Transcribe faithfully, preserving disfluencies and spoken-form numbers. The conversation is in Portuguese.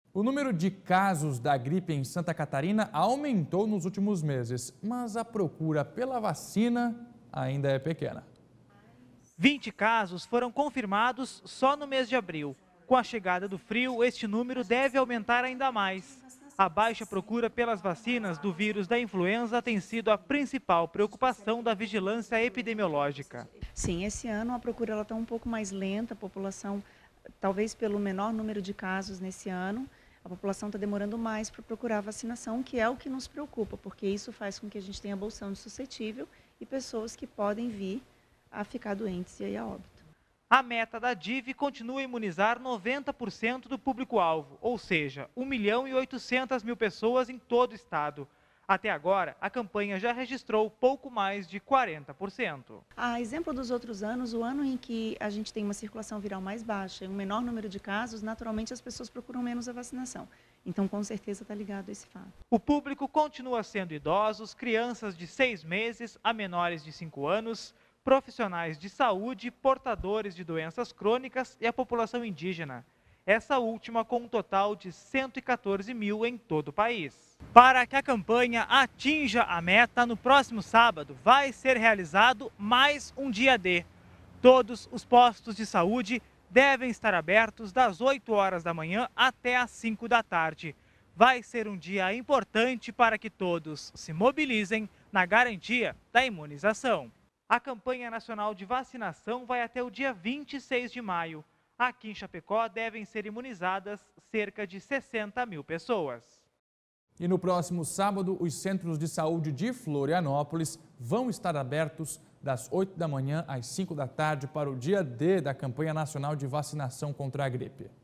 O número de casos da gripe em Santa Catarina aumentou nos últimos meses, mas a procura pela vacina ainda é pequena. vinte casos foram confirmados só no mês de abril. Com a chegada do frio, este número deve aumentar ainda mais. A baixa procura pelas vacinas do vírus da influenza tem sido a principal preocupação da vigilância epidemiológica. Sim, esse ano a procura está um pouco mais lenta, a população, talvez pelo menor número de casos nesse ano, a população está demorando mais para procurar vacinação, que é o que nos preocupa, porque isso faz com que a gente tenha bolsão de suscetível e pessoas que podem vir a ficar doentes e aí a óbito. A meta da D I V continua a imunizar noventa por cento do público-alvo, ou seja, um milhão e oitocentas mil pessoas em todo o estado. Até agora, a campanha já registrou pouco mais de quarenta por cento. A exemplo dos outros anos, o ano em que a gente tem uma circulação viral mais baixa e um menor número de casos, naturalmente as pessoas procuram menos a vacinação. Então, com certeza, está ligado a esse fato. O público continua sendo idosos, crianças de seis meses a menores de cinco anos, profissionais de saúde, portadores de doenças crônicas e a população indígena. Essa última com um total de cento e quatorze mil em todo o país. Para que a campanha atinja a meta, no próximo sábado vai ser realizado mais um dia D. Todos os postos de saúde devem estar abertos das oito horas da manhã até às cinco da tarde. Vai ser um dia importante para que todos se mobilizem na garantia da imunização. A campanha nacional de vacinação vai até o dia vinte e seis de maio. Aqui em Chapecó devem ser imunizadas cerca de sessenta mil pessoas. E no próximo sábado, os centros de saúde de Florianópolis vão estar abertos das oito da manhã às cinco da tarde para o dia D da campanha nacional de vacinação contra a gripe.